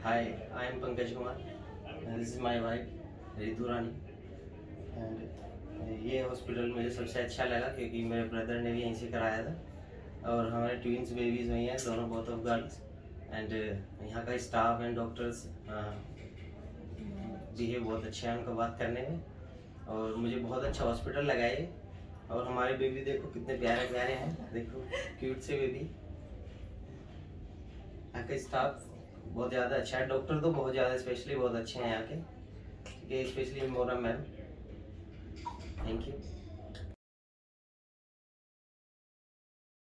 Hi, I am Pankaj Kumar. This is my wife, Ritu Rani. And ये hospital मुझे सबसे अच्छा लगा क्योंकि मेरे ब्रदर ने भी यहीं से कराया था और हमारे ट्विंस बेबीज़ हुई हैं, दोनों बोथ ऑफ गर्ल्स. एंड यहाँ का स्टाफ एंड डॉक्टर्स बिहेव बहुत अच्छे हैं उनका बात करने में, और मुझे बहुत अच्छा हॉस्पिटल लगा ये. और हमारे बेबी देखो कितने प्यारे प्यारे हैं, देखो क्यूट से बेबी. यहाँ का स्टाफ बहुत ज़्यादा अच्छा है, डॉक्टर तो बहुत ज़्यादा स्पेशली बहुत अच्छे हैं यहाँ के, ठीक है, स्पेशली मोरा मैम. Thank you.